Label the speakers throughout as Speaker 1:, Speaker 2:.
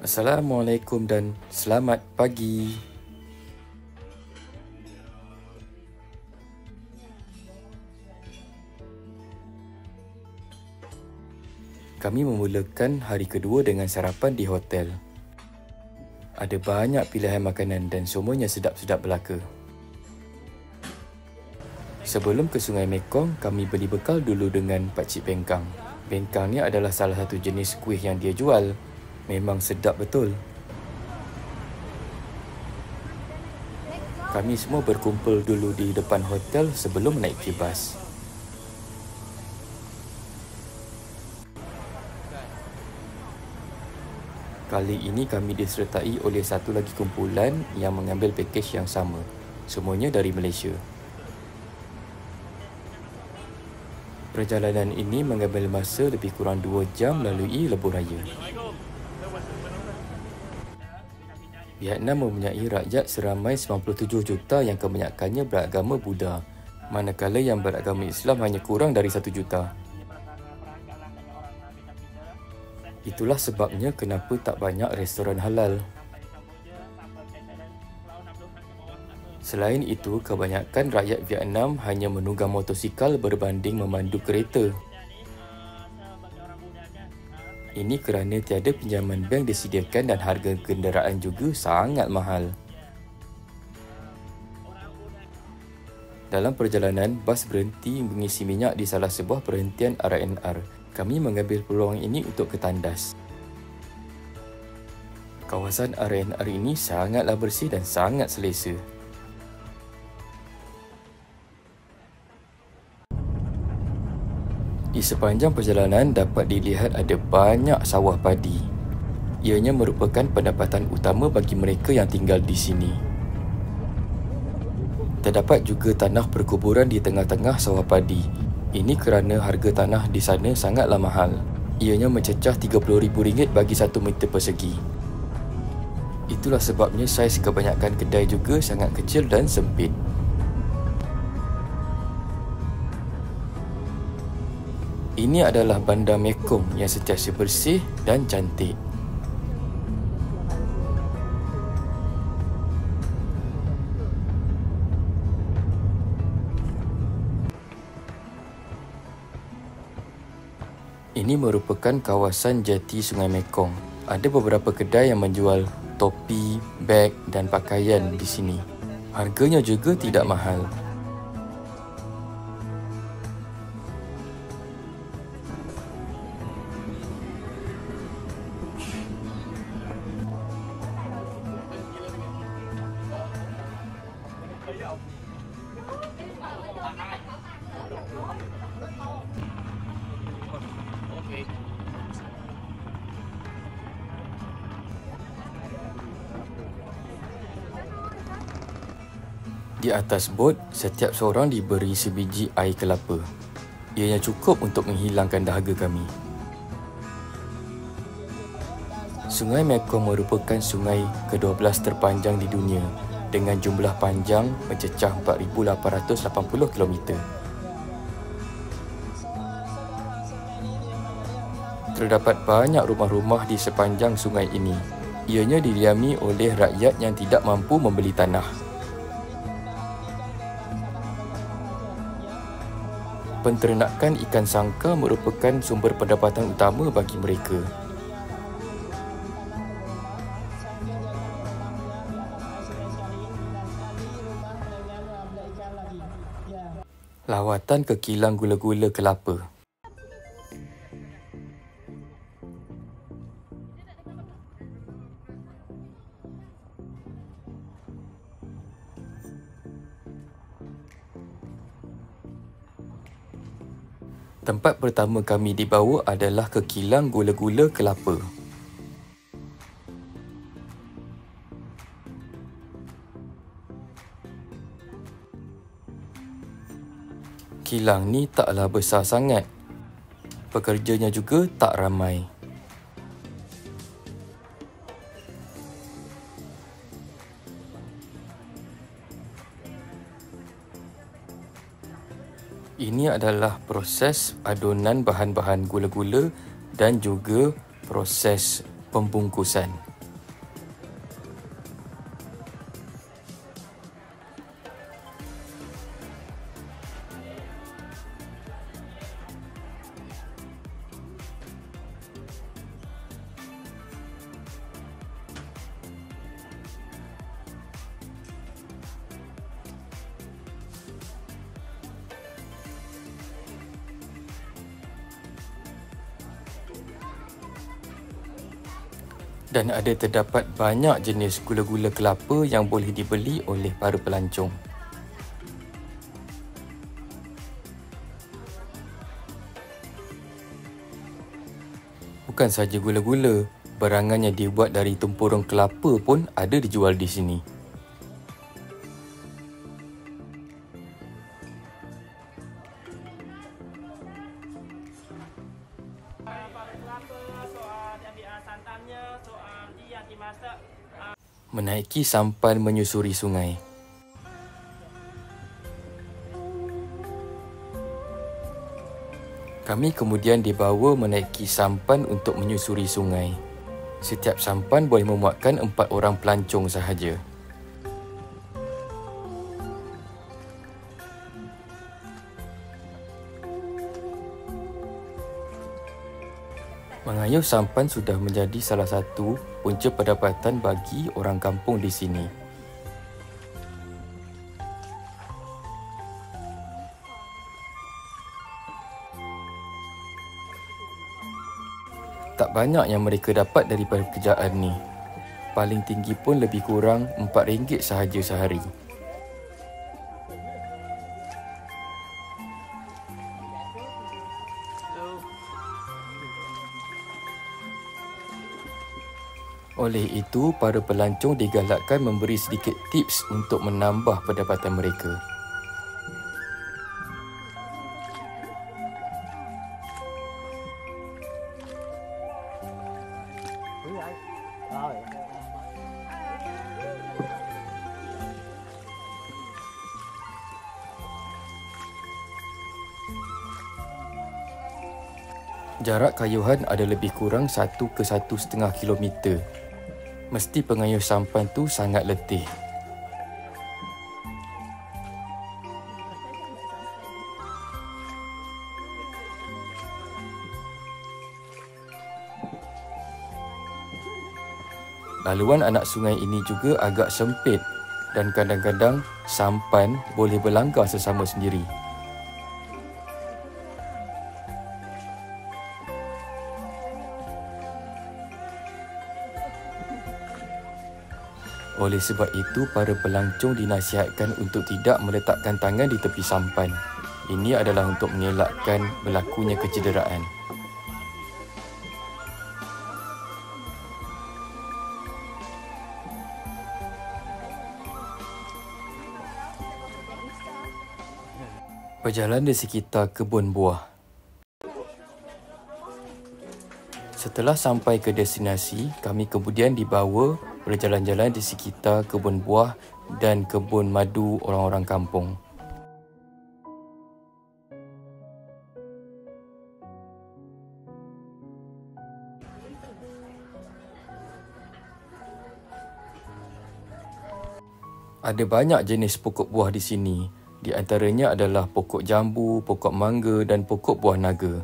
Speaker 1: Assalamualaikum dan selamat pagi. Kami memulakan hari kedua dengan sarapan di hotel. Ada banyak pilihan makanan dan semuanya sedap-sedap belaka. Sebelum ke Sungai Mekong, kami beli bekal dulu dengan Pakcik Bengkang. Bengkang ni adalah salah satu jenis kuih yang dia jual. Memang sedap betul. Kami semua berkumpul dulu di depan hotel sebelum menaiki bas. Kali ini kami disertai oleh satu lagi kumpulan yang mengambil pakej yang sama. Semuanya dari Malaysia. Perjalanan ini mengambil masa lebih kurang 2 jam melalui lebuh raya. Vietnam mempunyai rakyat seramai 97 juta yang kebanyakannya beragama Buddha, manakala yang beragama Islam hanya kurang dari 1 juta. Itulah sebabnya kenapa tak banyak restoran halal. Selain itu, kebanyakan rakyat Vietnam hanya menunggang motosikal berbanding memandu kereta. Ini kerana tiada pinjaman bank disediakan dan harga kenderaan juga sangat mahal. Dalam perjalanan, bas berhenti mengisi minyak di salah sebuah perhentian R&R. Kami mengambil peluang ini untuk ke tandas. Kawasan R&R ini sangatlah bersih dan sangat selesa. Di sepanjang perjalanan dapat dilihat ada banyak sawah padi. Ianya merupakan pendapatan utama bagi mereka yang tinggal di sini. Terdapat juga tanah perkuburan di tengah-tengah sawah padi. Ini kerana harga tanah di sana sangatlah mahal. Ianya mencecah RM30,000 bagi 1 meter persegi. Itulah sebabnya saiz kebanyakan kedai juga sangat kecil dan sempit. Ini adalah bandar Mekong yang sentiasa bersih dan cantik. Ini merupakan kawasan jati Sungai Mekong. Ada beberapa kedai yang menjual topi, beg dan pakaian di sini. Harganya juga tidak mahal. Di atas bot, setiap seorang diberi sebiji air kelapa. Ianya cukup untuk menghilangkan dahaga kami. Sungai Mekong merupakan sungai ke-12 terpanjang di dunia dengan jumlah panjang mencecah 4,880 km. Terdapat banyak rumah-rumah di sepanjang sungai ini. Ianya didiami oleh rakyat yang tidak mampu membeli tanah. Penternakan ikan sangka merupakan sumber pendapatan utama bagi mereka. Lawatan ke kilang gula-gula kelapa. Tempat pertama kami dibawa adalah ke kilang gula-gula kelapa. Kilang ni taklah besar sangat. Pekerjanya juga tak ramai. Ini adalah proses adunan bahan-bahan gula-gula dan juga proses pembungkusan. Dan ada terdapat banyak jenis gula-gula kelapa yang boleh dibeli oleh para pelancong. Bukan sahaja gula-gula, barangan yang dibuat dari tempurung kelapa pun ada dijual di sini. Menaiki sampan menyusuri sungai. Kami kemudian dibawa menaiki sampan untuk menyusuri sungai. Setiap sampan boleh memuatkan 4 orang pelancong sahaja. Mengayuh sampan sudah menjadi salah satu punca pendapatan bagi orang kampung di sini. Tak banyak yang mereka dapat daripada pekerjaan ni. Paling tinggi pun lebih kurang RM4 sahaja sehari. Oleh itu, para pelancong digalakkan memberi sedikit tips untuk menambah pendapatan mereka. Jarak kayuhan ada lebih kurang 1 ke 1,5 kilometer. Mesti pengayuh sampan tu sangat letih. Laluan anak sungai ini juga agak sempit dan kadang-kadang sampan boleh berlanggar sesama sendiri. Oleh sebab itu, para pelancong dinasihatkan untuk tidak meletakkan tangan di tepi sampan. Ini adalah untuk mengelakkan berlakunya kecederaan. Berjalan di sekitar kebun buah. Setelah sampai ke destinasi, kami kemudian dibawa berjalan-jalan di sekitar kebun buah dan kebun madu orang-orang kampung. Ada banyak jenis pokok buah di sini. Di antaranya adalah pokok jambu, pokok mangga dan pokok buah naga.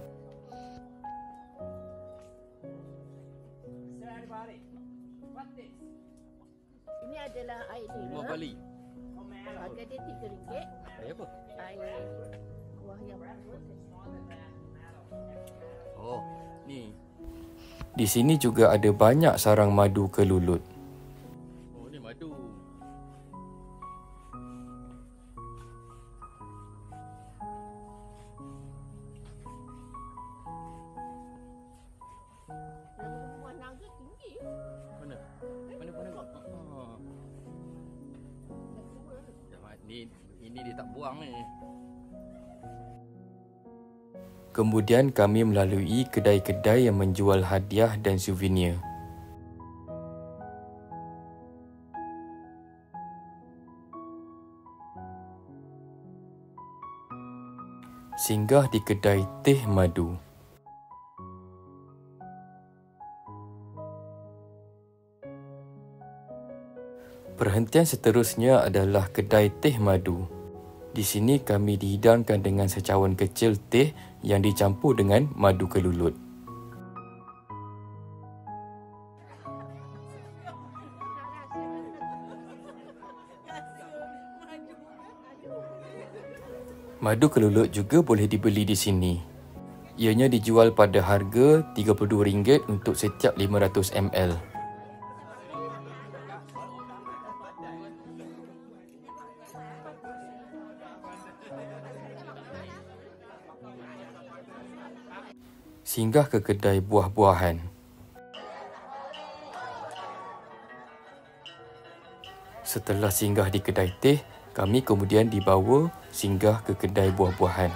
Speaker 2: Ini adalah air
Speaker 1: Buah Bali.
Speaker 2: Harga dia RM3.
Speaker 1: Air apa?
Speaker 2: Air buah yang
Speaker 1: Oh, ni. Di sini juga ada banyak sarang madu kelulut. Oh, ni madu.
Speaker 2: buah naga tinggi.
Speaker 1: Mana? Mana? Ini dia tak buang ni. Kemudian kami melalui kedai-kedai yang menjual hadiah dan souvenir. Singgah di kedai teh madu. Perhentian seterusnya adalah kedai teh madu. Di sini kami dihidangkan dengan secawan kecil teh yang dicampur dengan madu kelulut. Madu kelulut juga boleh dibeli di sini. Ianya dijual pada harga RM32 untuk setiap 500 ml. Singgah ke kedai buah-buahan. Setelah singgah di kedai teh, kami kemudian dibawa singgah ke kedai buah-buahan.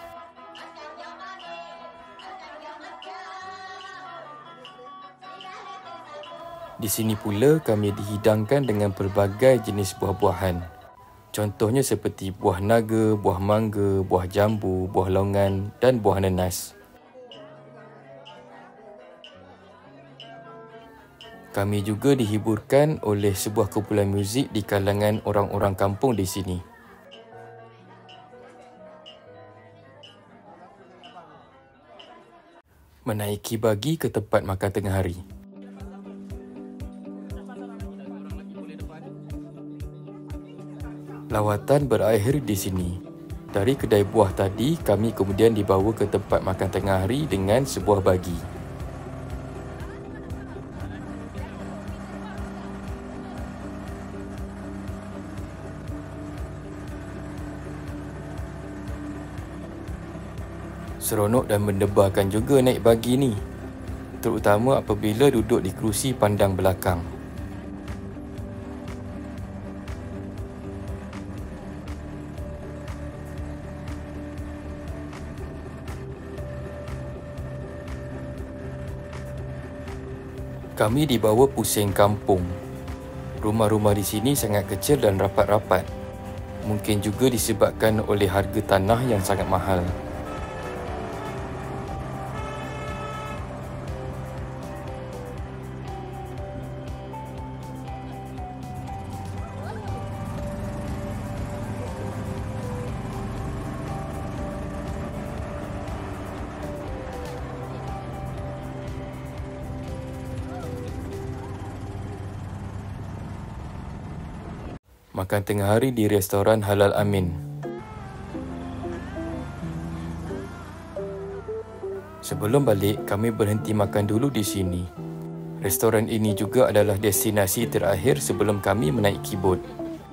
Speaker 1: Di sini pula kami dihidangkan dengan pelbagai jenis buah-buahan. Contohnya seperti buah naga, buah mangga, buah jambu, buah longan dan buah nanas. Kami juga dihiburkan oleh sebuah kumpulan muzik di kalangan orang-orang kampung di sini. Menaiki bagi ke tempat makan tengah hari. Lawatan berakhir di sini. Dari kedai buah tadi, kami kemudian dibawa ke tempat makan tengah hari dengan sebuah bagi. Seronok dan mendebarkan juga naik bagi ni, terutama apabila duduk di kerusi pandang belakang. Kami dibawa pusing kampung. Rumah-rumah di sini sangat kecil dan rapat-rapat. Mungkin juga disebabkan oleh harga tanah yang sangat mahal. Makan tengah hari di restoran Halal Amin. Sebelum balik, kami berhenti makan dulu di sini. Restoran ini juga adalah destinasi terakhir sebelum kami menaiki bot.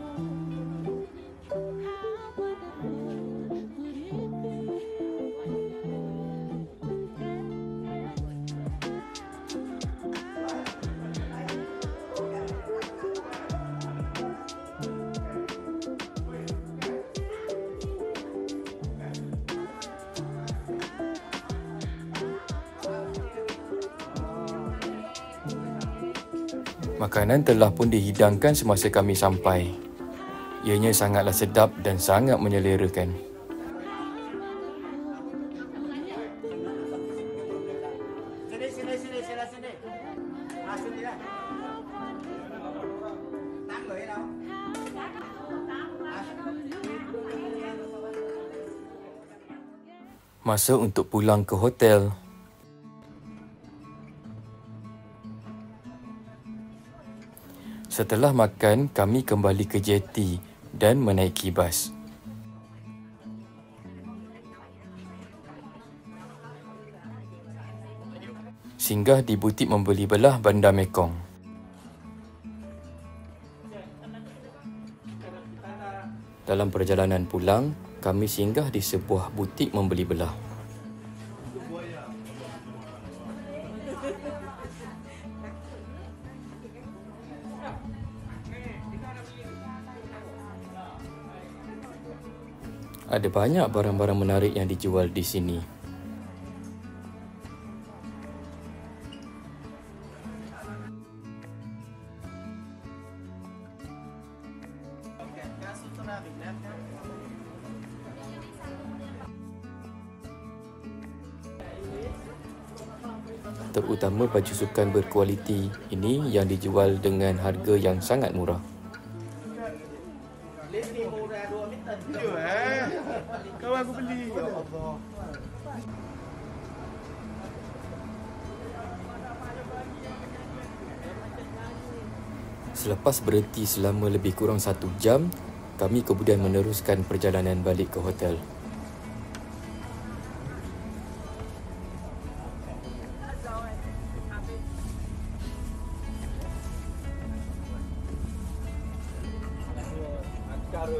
Speaker 1: Makanan telah pun dihidangkan semasa kami sampai. Ianya sangatlah sedap dan sangat menyelerakan. Masa untuk pulang ke hotel. Setelah makan, kami kembali ke jeti dan menaiki bas. Singgah di butik membeli belah Bandar Mekong. Dalam perjalanan pulang, kami singgah di sebuah butik membeli belah. Ada banyak barang-barang menarik yang dijual di sini. Terutama baju sukan berkualiti ini yang dijual dengan harga yang sangat murah.
Speaker 3: Kawan aku beli. Ya Allah.
Speaker 1: Selepas berhenti selama lebih kurang 1 jam, kami kemudian meneruskan perjalanan balik ke hotel.
Speaker 3: cara.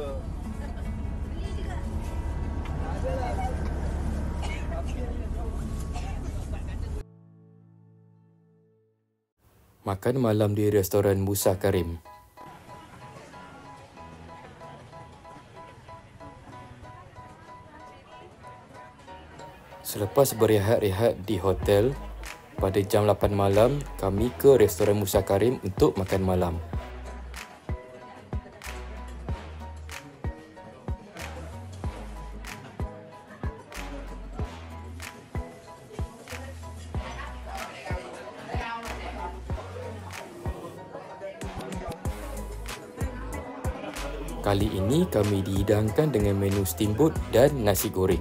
Speaker 1: Makan malam di restoran Musa Karim. Selepas berehat-rehat di hotel, pada jam 8 malam, kami ke restoran Musa Karim untuk makan malam. Kali ini kami dihidangkan dengan menu steamboat dan nasi goreng.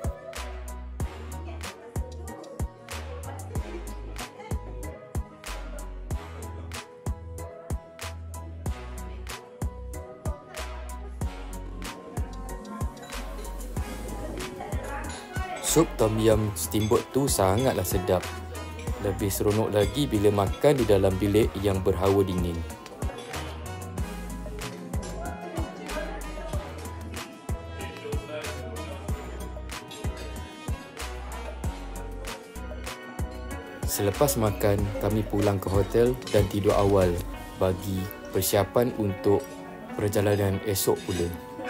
Speaker 1: Sup tom yum steamboat tu sangatlah sedap. Lebih seronok lagi bila makan di dalam bilik yang berhawa dingin. Selepas makan, kami pulang ke hotel dan tidur awal bagi persiapan untuk perjalanan esok pula.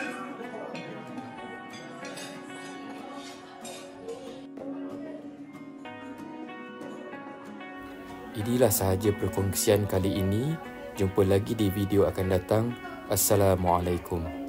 Speaker 1: Inilah sahaja perkongsian kali ini. Jumpa lagi di video akan datang. Assalamualaikum.